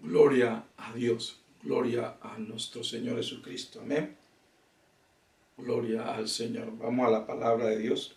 Gloria a Dios, gloria a nuestro Señor Jesucristo. Amén. Gloria al Señor. Vamos a la palabra de Dios.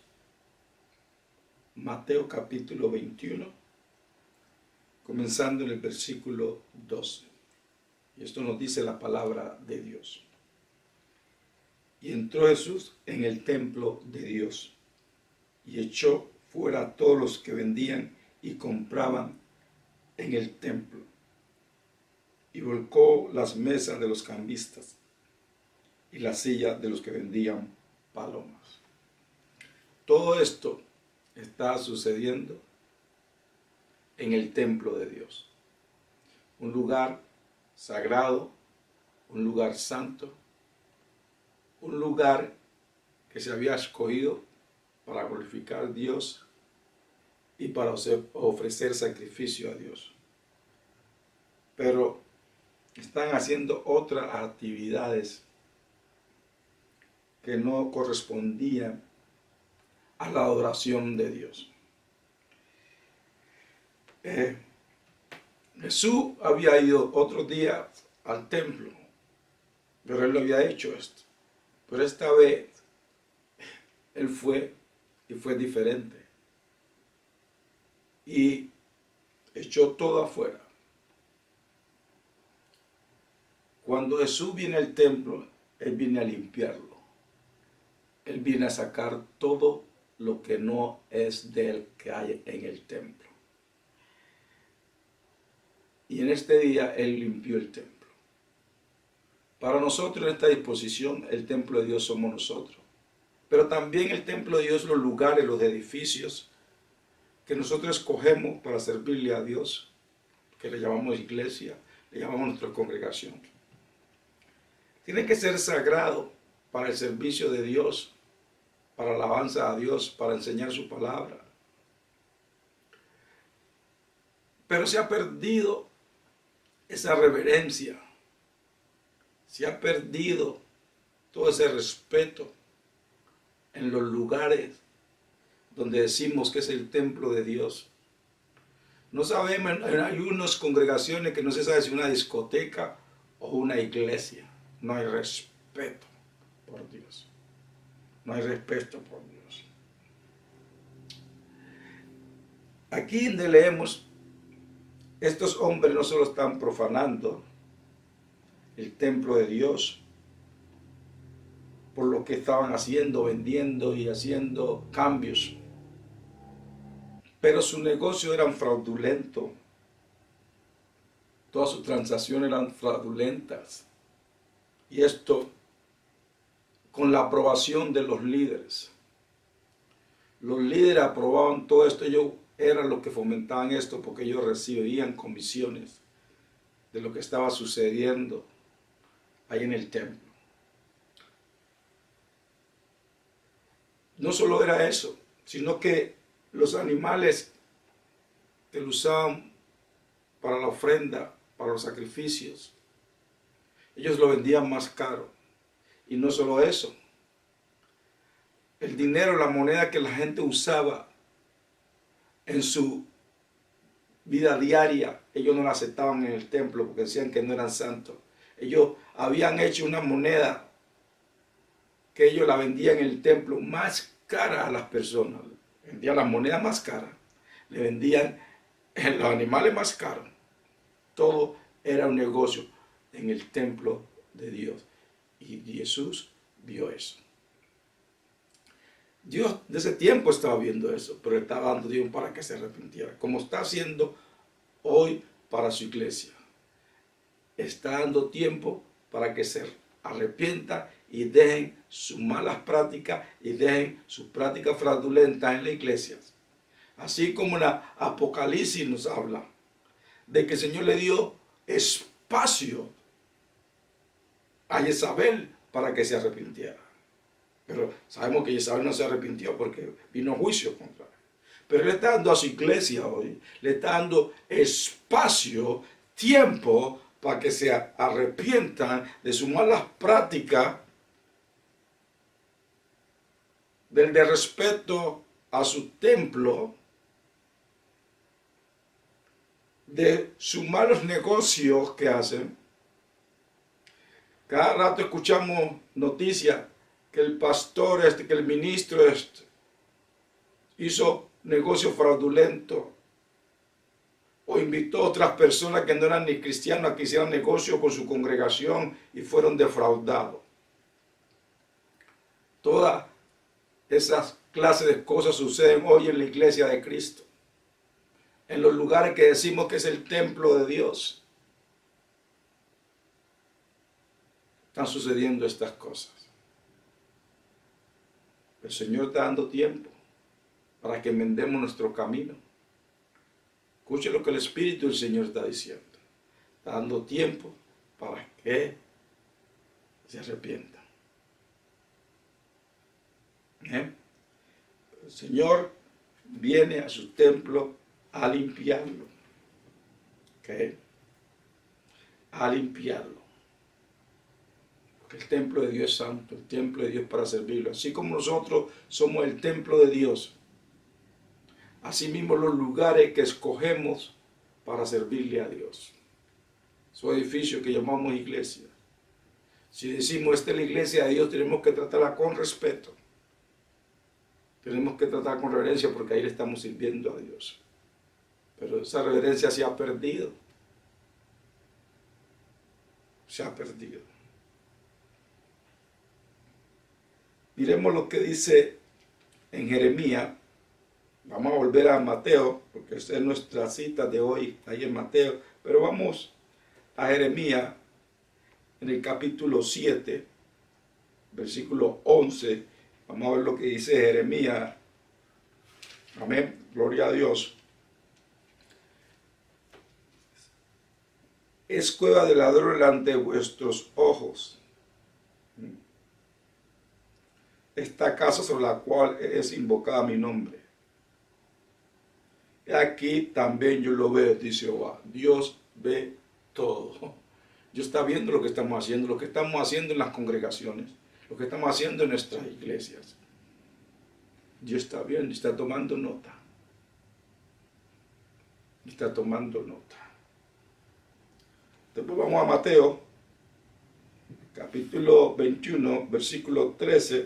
Mateo capítulo 21, comenzando en el versículo 12. Y esto nos dice la palabra de Dios. Y entró Jesús en el templo de Dios y echó fuera a todos los que vendían y compraban en el templo, y volcó las mesas de los cambistas y las sillas de los que vendían palomas. Todo esto está sucediendo en el templo de Dios, un lugar sagrado, un lugar santo, un lugar que se había escogido para glorificar a Dios y para ofrecer sacrificio a Dios. Pero están haciendo otras actividades que no correspondían a la adoración de Dios. Jesús había ido otro día al templo, pero él lo había hecho esto. Pero esta vez él fue y fue diferente. Y echó todo afuera. Cuando Jesús viene al templo, él viene a limpiarlo. Él viene a sacar todo lo que no es de él que hay en el templo. Y en este día él limpió el templo. Para nosotros en esta disposición, el templo de Dios somos nosotros. Pero también el templo de Dios, los lugares, los edificios que nosotros escogemos para servirle a Dios, que le llamamos iglesia, le llamamos nuestra congregación. Tiene que ser sagrado para el servicio de Dios, para alabanza a Dios, para enseñar su palabra. Pero se ha perdido esa reverencia, se ha perdido todo ese respeto en los lugares donde decimos que es el templo de Dios. No sabemos, hay unas congregaciones que no se sabe si es una discoteca o una iglesia. No hay respeto por Dios. No hay respeto por Dios. Aquí donde leemos, estos hombres no solo están profanando el templo de Dios por lo que estaban haciendo, vendiendo y haciendo cambios, pero su negocio era fraudulento. Todas sus transacciones eran fraudulentas. Y esto con la aprobación de los líderes. Los líderes aprobaban todo esto. Ellos eran los que fomentaban esto porque ellos recibían comisiones de lo que estaba sucediendo ahí en el templo. No solo era eso, sino que los animales que lo usaban para la ofrenda, para los sacrificios, ellos lo vendían más caro. Y no solo eso, el dinero, la moneda que la gente usaba en su vida diaria, ellos no la aceptaban en el templo porque decían que no eran santos. Ellos habían hecho una moneda que ellos la vendían en el templo más cara a las personas. Vendían las monedas más caras, le vendían los animales más caros. Todo era un negocio en el templo de Dios. Y Jesús vio eso. Dios desde tiempo estaba viendo eso, pero estaba dando tiempo para que se arrepintiera, como está haciendo hoy para su iglesia. Está dando tiempo para que se arrepienta y dejen sus malas prácticas y dejen sus prácticas fraudulentas en la iglesia. Así como la Apocalipsis nos habla de que el Señor le dio espacio a Jezabel para que se arrepintiera. Pero sabemos que Jezabel no se arrepintió porque vino juicio contra él. Pero le está dando a su iglesia hoy, le está dando espacio, tiempo para que se arrepientan de sus malas prácticas, del respeto a su templo, de sus malos negocios que hacen. Cada rato escuchamos noticias que el pastor que el ministro hizo negocio fraudulento o invitó a otras personas que no eran ni cristianos a que hicieran negocio con su congregación y fueron defraudados. Todas esas clases de cosas suceden hoy en la iglesia de Cristo. En los lugares que decimos que es el templo de Dios, están sucediendo estas cosas. El Señor está dando tiempo para que enmendemos nuestro camino. Escuche lo que el Espíritu del Señor está diciendo. Está dando tiempo para que se arrepientan. El Señor viene a su templo a limpiarlo. A limpiarlo. Porque el templo de Dios es santo, el templo de Dios para servirlo. Así como nosotros somos el templo de Dios, asimismo los lugares que escogemos para servirle a Dios. Esos edificios que llamamos iglesia. Si decimos esta es la iglesia de Dios, tenemos que tratarla con respeto. Tenemos que tratar con reverencia porque ahí le estamos sirviendo a Dios. Pero esa reverencia se ha perdido. Se ha perdido. Miremos lo que dice en Jeremías. Vamos a volver a Mateo, porque esta es nuestra cita de hoy, ahí en Mateo. Pero vamos a Jeremías, en el capítulo 7, versículo 11. Vamos a ver lo que dice Jeremías. Amén. Gloria a Dios. Es cueva de ladrones ante vuestros ojos. Esta casa sobre la cual es invocada mi nombre. Aquí también yo lo veo, dice Jehová. Dios ve todo. Dios está viendo lo que estamos haciendo, lo que estamos haciendo en las congregaciones, lo que estamos haciendo en nuestras iglesias. Dios está viendo y está tomando nota. Está tomando nota. Después vamos a Mateo, capítulo 21, versículo 13.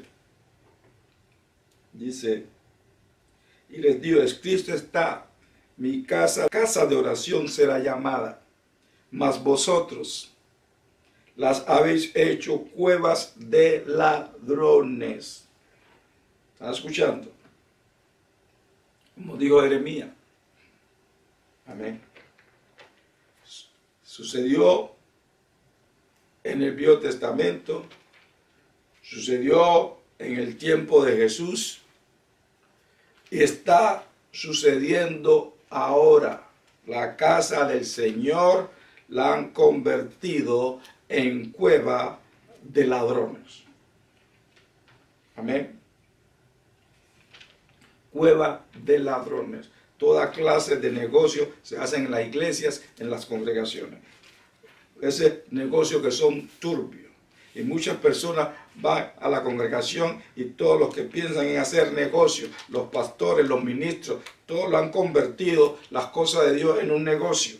Dice, y les digo, escrito está, mi casa de oración será llamada, mas vosotros las habéis hecho cuevas de ladrones. ¿Están escuchando? Como dijo Jeremías. Amén. Sucedió en el Viejo Testamento, sucedió en el tiempo de Jesús y está sucediendo ahora. La casa del Señor la han convertido en cueva de ladrones. Amén. Cueva de ladrones. Toda clase de negocio se hacen en las iglesias, en las congregaciones. Ese negocio que son turbios. Y muchas personas van a la congregación y todos los que piensan en hacer negocio, los pastores, los ministros, todos lo han convertido las cosas de Dios en un negocio.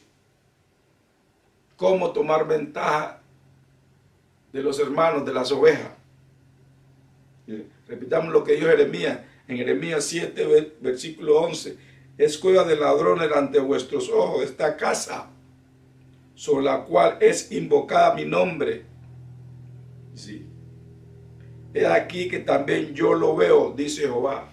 ¿Cómo tomar ventaja de los hermanos, de las ovejas? Repitamos lo que dijo Jeremías, en Jeremías 7, versículo 11. Es cueva de ladrones ante vuestros ojos esta casa, sobre la cual es invocada mi nombre. Sí. He aquí que también yo lo veo, dice Jehová.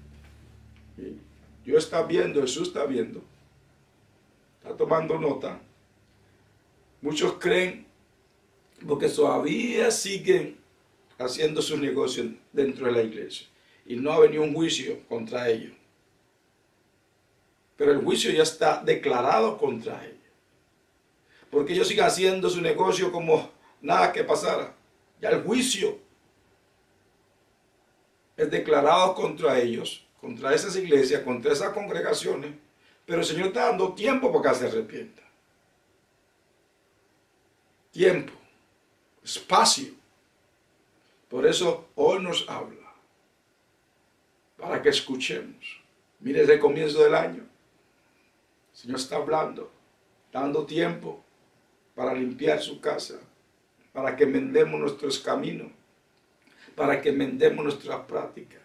Dios está viendo, Jesús está viendo. Está tomando nota. Muchos creen, porque todavía siguen haciendo sus negocios dentro de la iglesia. Y no ha venido un juicio contra ellos. Pero el juicio ya está declarado contra ellos. Porque ellos siguen haciendo su negocio como nada que pasara. Ya el juicio es declarado contra ellos, contra esas iglesias, contra esas congregaciones. Pero el Señor está dando tiempo para que se arrepienta. Tiempo, espacio. Por eso hoy nos habla, para que escuchemos. Mire, desde el comienzo del año, el Señor está hablando. dando tiempo para limpiar su casa, para que enmendemos nuestros caminos, para que enmendemos nuestras prácticas,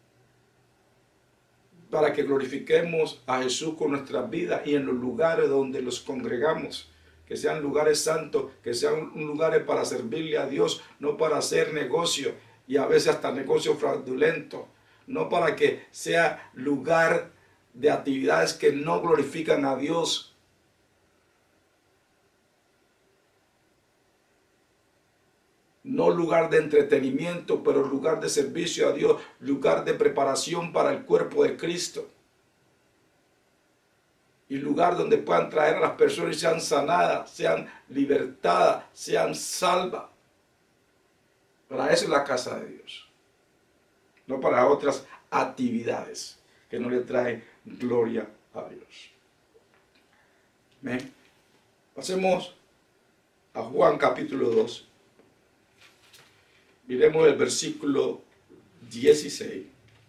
para que glorifiquemos a Jesús con nuestras vidas y en los lugares donde los congregamos, que sean lugares santos, que sean lugares para servirle a Dios, no para hacer negocio y a veces hasta negocio fraudulento, no para que sea lugar de actividades que no glorifican a Dios. No lugar de entretenimiento, pero lugar de servicio a Dios, lugar de preparación para el cuerpo de Cristo. Y lugar donde puedan traer a las personas y sean sanadas, sean libertadas, sean salvas. Para eso es la casa de Dios. No para otras actividades que no le traen gloria a Dios. ¿Ven? Pasemos a Juan capítulo 2. Miremos el versículo 16.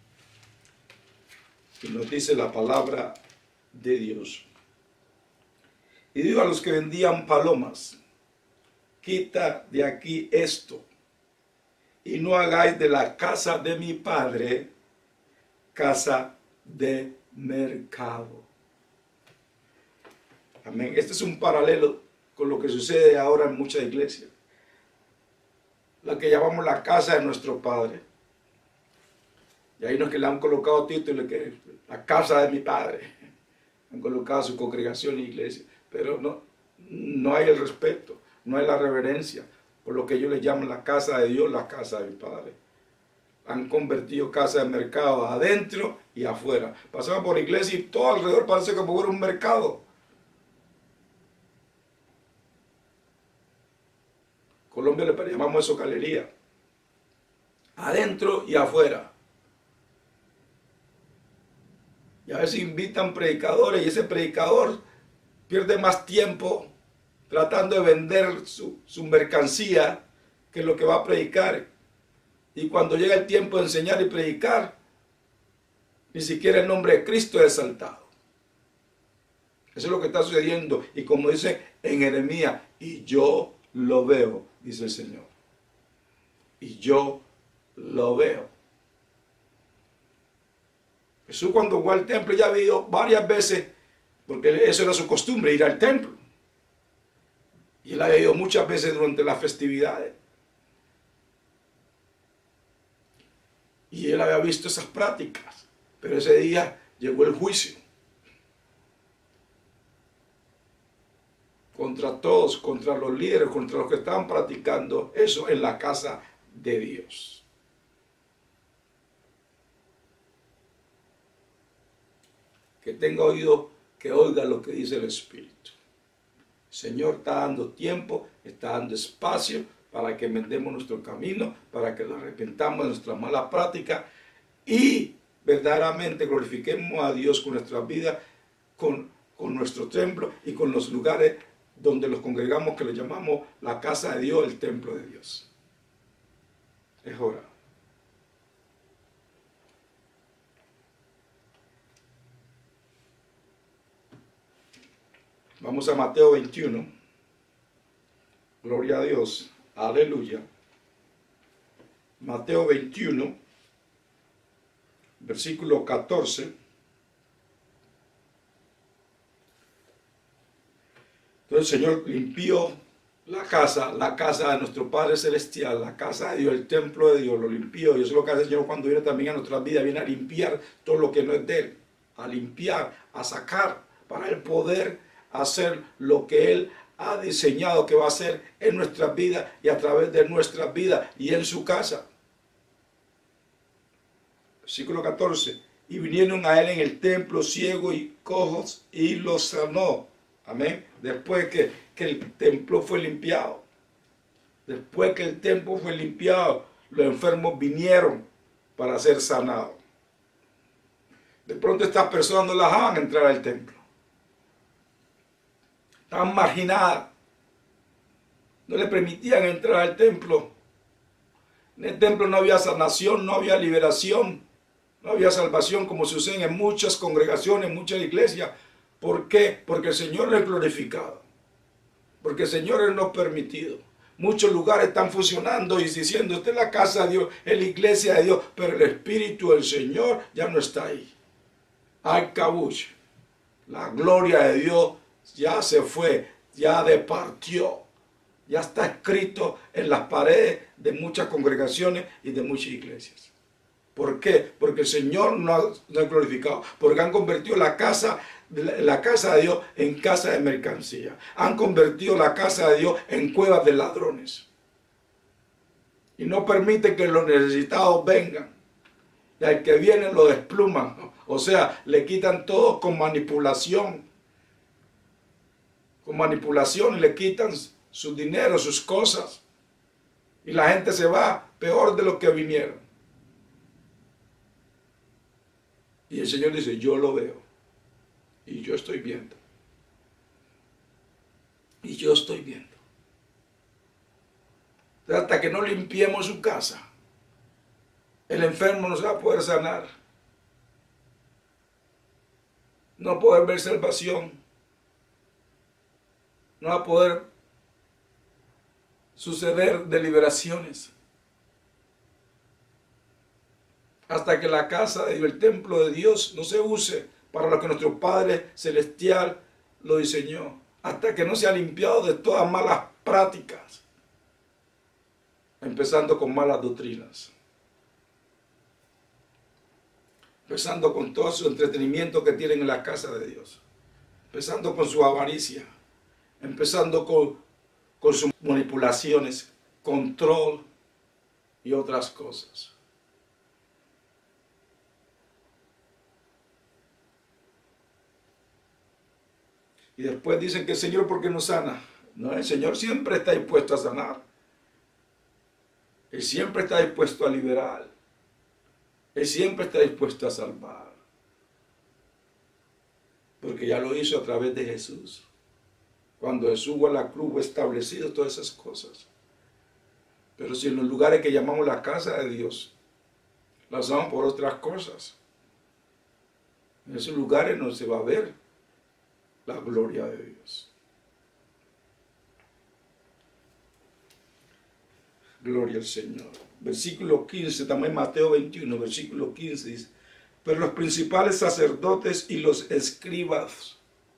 Y nos dice la palabra de Dios. Y digo a los que vendían palomas: quita de aquí esto, y no hagáis de la casa de mi padre casa de mercado. Amén. Este es un paralelo con lo que sucede ahora en muchas iglesias. La que llamamos la casa de nuestro Padre. Y hay unos que le han colocado títulos que la casa de mi Padre. Han colocado su congregación y iglesia. Pero no hay el respeto, no hay la reverencia por lo que ellos le llaman la casa de Dios, la casa de mi Padre. Han convertido casa de mercado adentro y afuera. Pasamos por iglesia y todo alrededor parece como fuera un mercado. Colombia le llamamos eso galería. Adentro y afuera. Y a veces invitan predicadores y ese predicador pierde más tiempo tratando de vender su mercancía que lo que va a predicar. Y cuando llega el tiempo de enseñar y predicar, ni siquiera el nombre de Cristo es exaltado. Eso es lo que está sucediendo. Y como dice en Jeremías, y yo lo veo, dice el Señor. Y yo lo veo. Jesús cuando fue al templo ya había ido varias veces, porque eso era su costumbre, ir al templo. Y él había ido muchas veces durante las festividades. Y él había visto esas prácticas. Pero ese día llegó el juicio. Contra todos, contra los líderes, contra los que estaban practicando eso en la casa de Dios. Que tenga oído, que oiga lo que dice el Espíritu. El Señor está dando tiempo, está dando espacio para que enmendemos nuestro camino, para que nos arrepentamos de nuestras malas prácticas y verdaderamente glorifiquemos a Dios con nuestras vidas, con nuestro templo y con los lugares donde los congregamos, que le llamamos la casa de Dios, el templo de Dios. Es hora. Vamos a Mateo 21. Gloria a Dios. Aleluya. Mateo 21, versículo 14. Entonces el Señor limpió la casa de nuestro Padre Celestial, la casa de Dios, el templo de Dios, lo limpió. Y eso es lo que hace el Señor cuando viene también a nuestras vidas, viene a limpiar todo lo que no es de Él, a limpiar, a sacar, para el poder hacer lo que Él ha diseñado que va a hacer en nuestras vidas y a través de nuestras vidas y en su casa. Versículo 14. Y vinieron a Él en el templo ciegos y cojos y los sanó. Amén. Después que el templo fue limpiado. Después que el templo fue limpiado, los enfermos vinieron para ser sanados. De pronto estas personas no las dejaban entrar al templo. Estaban marginadas. No le permitían entrar al templo. En el templo no había sanación, no había liberación, no había salvación como sucede en muchas congregaciones, en muchas iglesias, ¿Por qué? Porque el Señor es glorificado. Porque el Señor es no permitido. Muchos lugares están funcionando y diciendo, esta es la casa de Dios, es la iglesia de Dios, pero el Espíritu del Señor ya no está ahí. Hay cabuche. La gloria de Dios ya se fue, ya departió. Ya está escrito en las paredes de muchas congregaciones y de muchas iglesias. ¿Por qué? Porque el Señor no es glorificado. Porque han convertido la casa de Dios en casa de mercancía. Han convertido la casa de Dios en cuevas de ladrones. Y no permiten que los necesitados vengan. Y al que viene lo despluman. O sea, le quitan todo con manipulación. Con manipulación le quitan su dinero, sus cosas. Y la gente se va peor de lo que vinieron. Y el Señor dice, yo lo veo. Y yo estoy viendo. Y yo estoy viendo. Hasta que no limpiemos su casa, el enfermo no se va a poder sanar. No va a poder ver salvación. No va a poder suceder de liberaciones. Hasta que la casa de Dios, el templo de Dios, no se use para lo que nuestro Padre Celestial lo diseñó. Hasta que no se ha limpiado de todas malas prácticas. Empezando con malas doctrinas. Empezando con todo su entretenimiento que tienen en la casa de Dios. Empezando con su avaricia. Empezando con sus manipulaciones, control y otras cosas. Y después dicen que el Señor, ¿por qué no sana? No, el Señor siempre está dispuesto a sanar. Él siempre está dispuesto a liberar. Él siempre está dispuesto a salvar. Porque ya lo hizo a través de Jesús. Cuando Jesús fue a la cruz, fue establecido todas esas cosas. Pero si en los lugares que llamamos la casa de Dios, las usamos por otras cosas, en esos lugares no se va a ver la gloria de Dios. Gloria al Señor. Versículo 15, también Mateo 21, versículo 15 dice, pero los principales sacerdotes y los escribas,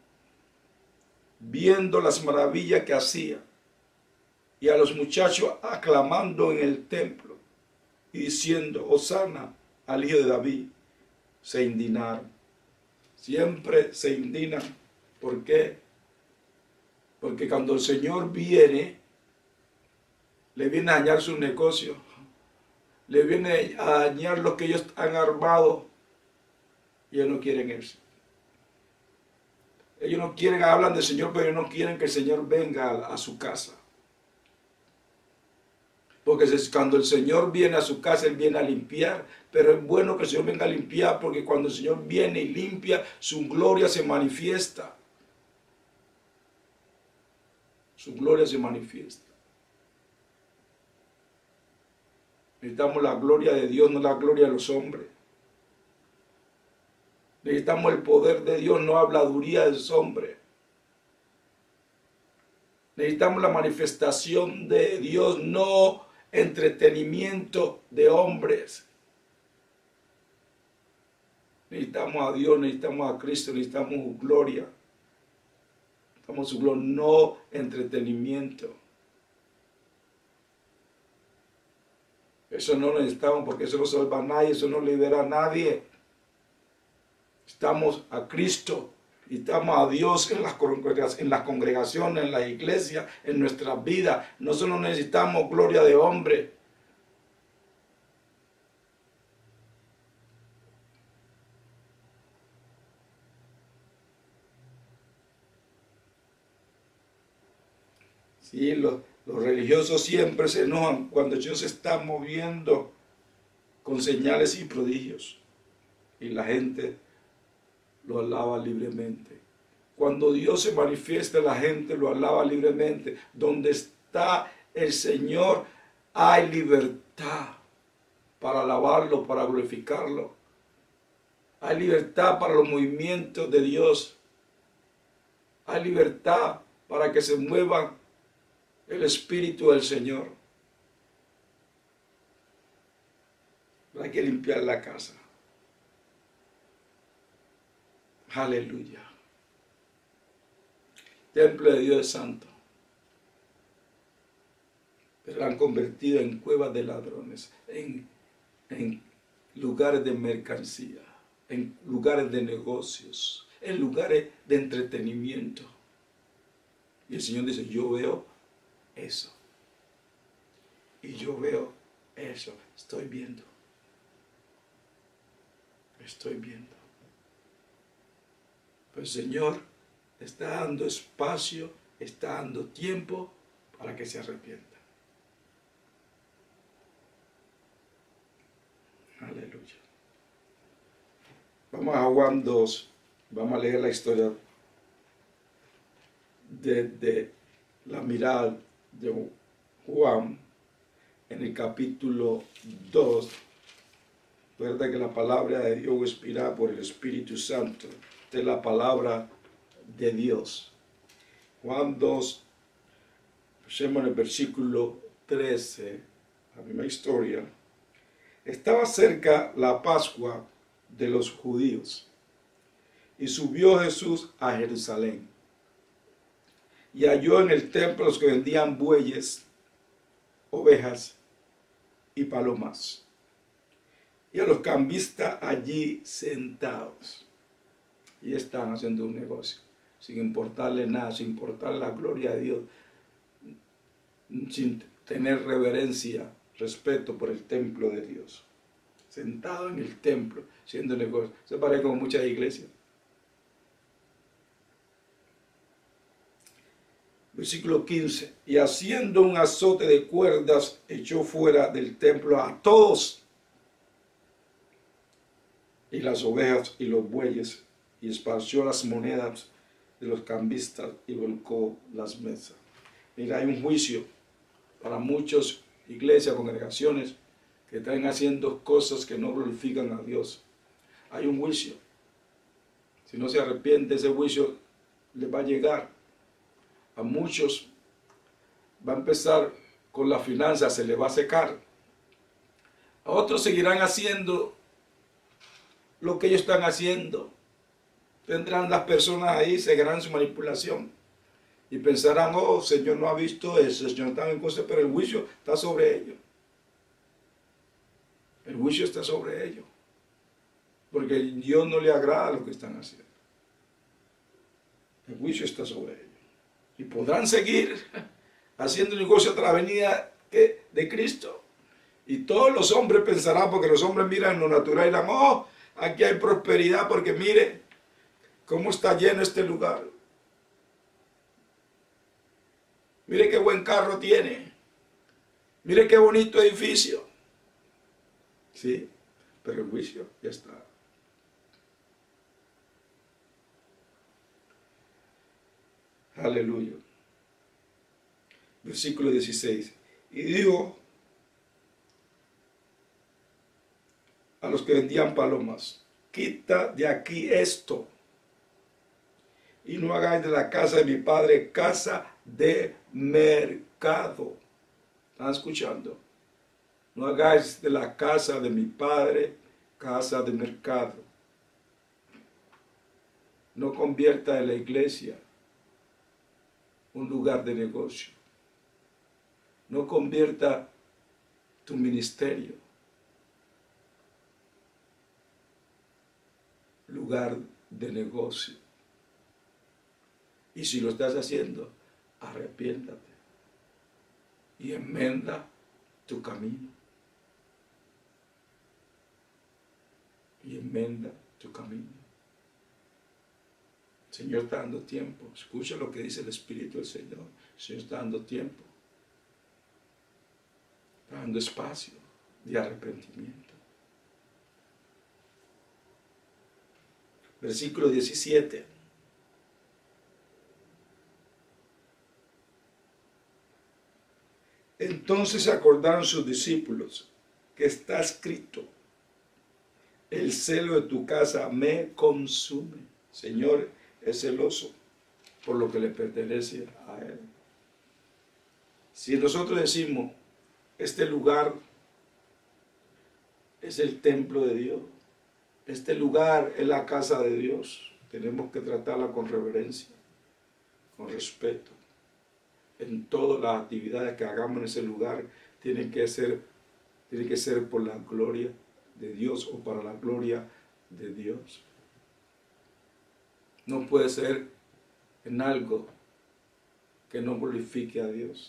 viendo las maravillas que hacía, y a los muchachos aclamando en el templo, y diciendo, Hosana al Hijo de David, se indignaron. Siempre se indignan. ¿Por qué? Porque cuando el Señor viene, le viene a dañar sus negocios, le viene a dañar lo que ellos han armado, y ellos no quieren eso. Ellos no quieren, hablan del Señor, pero ellos no quieren que el Señor venga a su casa. Porque cuando el Señor viene a su casa, Él viene a limpiar. Pero es bueno que el Señor venga a limpiar, porque cuando el Señor viene y limpia, su gloria se manifiesta. Su gloria se manifiesta. Necesitamos la gloria de Dios, no la gloria de los hombres. Necesitamos el poder de Dios, no habladuría de los hombres. Necesitamos la manifestación de Dios, no entretenimiento de hombres. Necesitamos a Dios, necesitamos a Cristo, necesitamos su gloria. Necesitamos su gloria, no entretenimiento. Eso no lo necesitamos porque eso no salva a nadie, eso no libera a nadie. Estamos a Cristo y estamos a Dios en las congregaciones, en la iglesia, en nuestras vidas. Nosotros no necesitamos gloria de hombre. Sí, los religiosos siempre se enojan cuando Dios se está moviendo con señales y prodigios. Y la gente lo alaba libremente. Cuando Dios se manifiesta, la gente lo alaba libremente. Donde está el Señor, hay libertad para alabarlo, para glorificarlo. Hay libertad para los movimientos de Dios. Hay libertad para que se mueva el Espíritu del Señor. Hay que limpiar la casa. Aleluya. Templo de Dios es santo. Pero han convertido en cuevas de ladrones, en lugares de mercancía, en lugares de negocios, en lugares de entretenimiento. Y el Señor dice, yo veo eso. Y yo veo eso. Estoy viendo. Estoy viendo. Pero el Señor está dando espacio, está dando tiempo para que se arrepienta. Aleluya. Vamos a Juan 2. Vamos a leer la historia de la mirada de Juan en el capítulo 2. Recuerda que la palabra de Dios es inspirada por el Espíritu Santo. Esta es la palabra de Dios. Juan 2, empecemos en el versículo 13, la misma historia. Estaba cerca la Pascua de los judíos y subió Jesús a Jerusalén y halló en el templo los que vendían bueyes, ovejas y palomas y a los cambistas allí sentados, y están haciendo un negocio sin importarle nada, sin importarle la gloria de Dios, sin tener reverencia, respeto por el templo de Dios. Sentado en el templo, haciendo negocio. Se parece como muchas iglesias. Versículo 15. Y haciendo un azote de cuerdas, echó fuera del templo a todos, y las ovejas y los bueyes, y esparció las monedas de los cambistas y volcó las mesas. Mira, hay un juicio para muchas iglesias, congregaciones que están haciendo cosas que no glorifican a Dios. Hay un juicio. Si no se arrepiente, ese juicio le va a llegar. A muchos va a empezar con la finanza, se le va a secar. A otros seguirán haciendo lo que ellos están haciendo. Tendrán las personas ahí, seguirán su manipulación. Y pensarán, oh, Señor no ha visto eso, Señor está en cosas, pero el juicio está sobre ellos. El juicio está sobre ellos. Porque a Dios no le agrada lo que están haciendo. El juicio está sobre ellos. Y podrán seguir haciendo negocio hasta la venida de Cristo. Y todos los hombres pensarán, porque los hombres miran lo natural y dirán, oh, aquí hay prosperidad, porque mire cómo está lleno este lugar. Mire qué buen carro tiene. Mire qué bonito edificio. Sí, pero el juicio ya está. Aleluya. Versículo 16. Y dijo a los que vendían palomas, quita de aquí esto, y no hagáis de la casa de mi padre casa de mercado. ¿Están escuchando? No hagáis de la casa de mi padre casa de mercado. No convierta en la iglesia un lugar de negocio. No convierta tu ministerio lugar de negocio. Y si lo estás haciendo, arrepiéntate y enmenda tu camino. Y enmenda tu camino. El Señor está dando tiempo. Escucha lo que dice el Espíritu del Señor. El Señor está dando tiempo. Está dando espacio de arrepentimiento. Versículo 17. Entonces se acordaron sus discípulos que está escrito: el celo de tu casa me consume. Señor es celoso. por lo que le pertenece a Él. Si nosotros decimos, este lugar es el templo de Dios, este lugar es la casa de Dios, tenemos que tratarla con reverencia, con respeto. En todas las actividades que hagamos en ese lugar tiene que ser por la gloria de Dios o para la gloria de Dios. No puede ser en algo que no glorifique a Dios.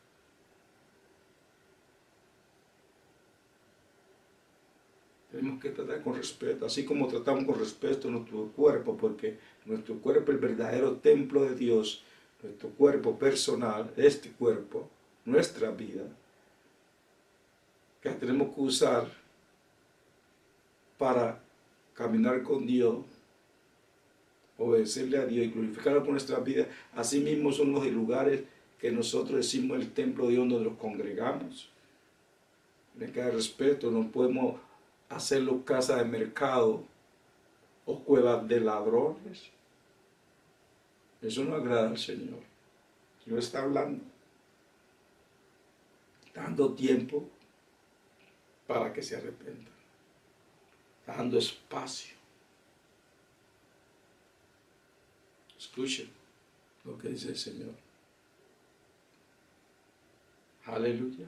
Tenemos que tratar con respeto, así como tratamos con respeto a nuestro cuerpo, porque nuestro cuerpo es el verdadero templo de Dios, nuestro cuerpo personal, este cuerpo, nuestra vida, que tenemos que usar para caminar con Dios, obedecerle a Dios y glorificarlo con nuestra vida. Así mismo son los lugares que nosotros decimos el templo de Dios donde nos congregamos. Me queda respeto, no podemos hacerlo casa de mercado o cuevas de ladrones. Eso no agrada al Señor. El Señor está hablando, dando tiempo para que se arrepientan, dando espacio. Escuchen lo que dice el Señor. Aleluya.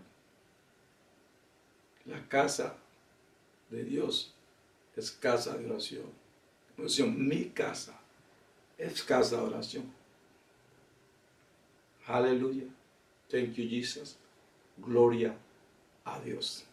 La casa de Dios es casa de oración. Mi casa es casa de oración. Aleluya. Thank you, Jesus. Gloria a Dios.